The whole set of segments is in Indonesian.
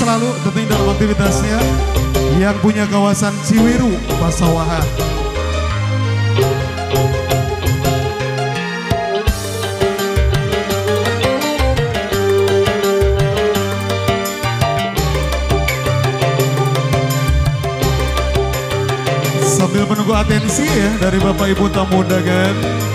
selalu tentunya dalam aktivitasnya yang punya kawasan Ciwiru, Pasawahan. Sambil menunggu atensi ya dari Bapak Ibu tamu undangan.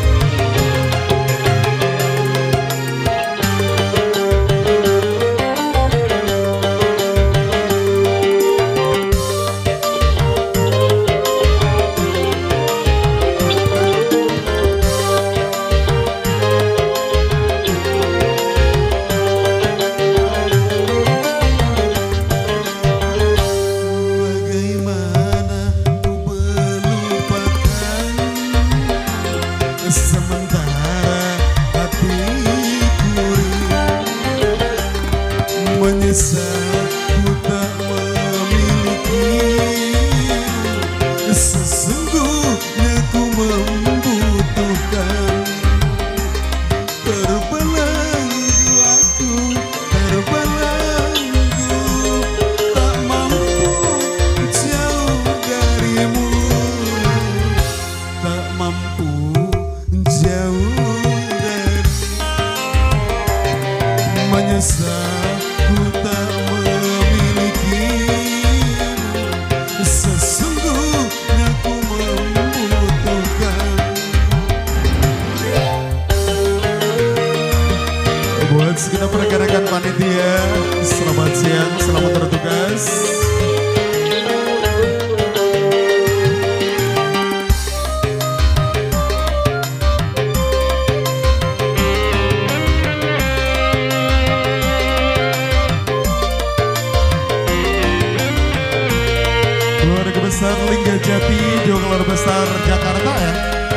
Menyesal ku tak memiliki, sesungguhnya ku membutuhkan. Terbelenggu aku, terbelenggu, tak mampu jauh darimu, tak mampu jauh darimu. Menyesal ku tak memiliki, sesungguhnya ku membutuhkan. Buat segenap rekan-rekan panitia, selamat siang, selamat bertugas. Keluarga besar Linggajati, Keluarga besar Jakarta ya.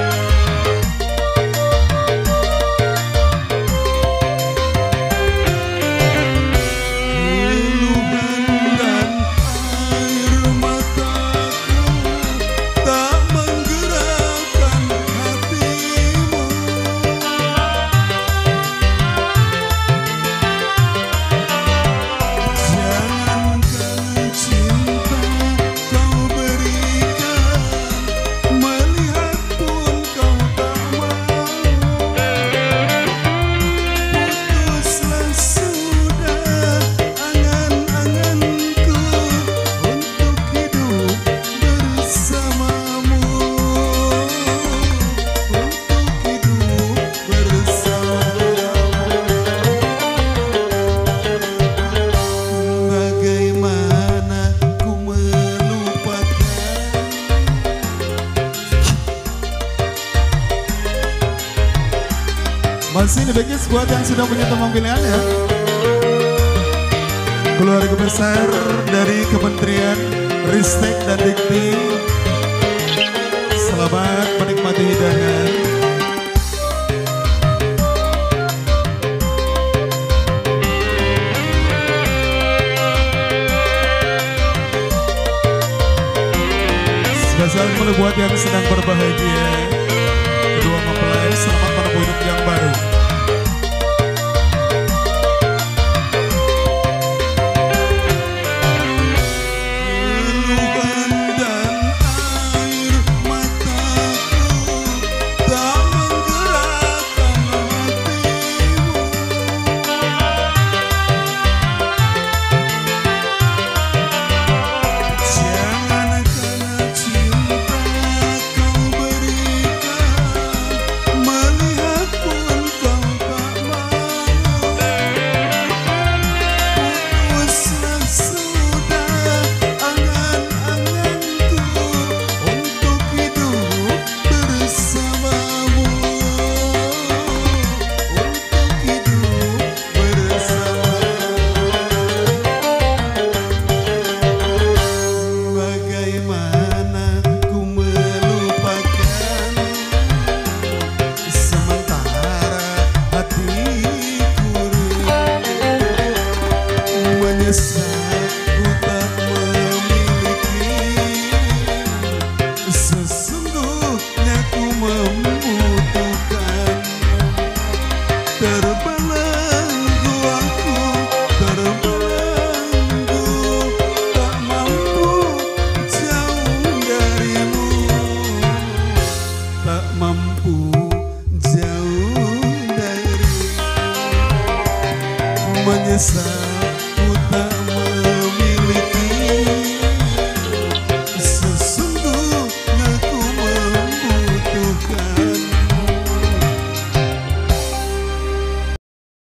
Masih dibagi buat yang sudah punya teman pilihan ya. Keluarga besar dari Kementerian Ristek dan Dikti, selamat menikmati hidangan. Spesial buat yang sedang berbahagia, kedua mempelai selamat menempuh hidup yang baru. Terbelenggu aku, terbelenggu, menyesal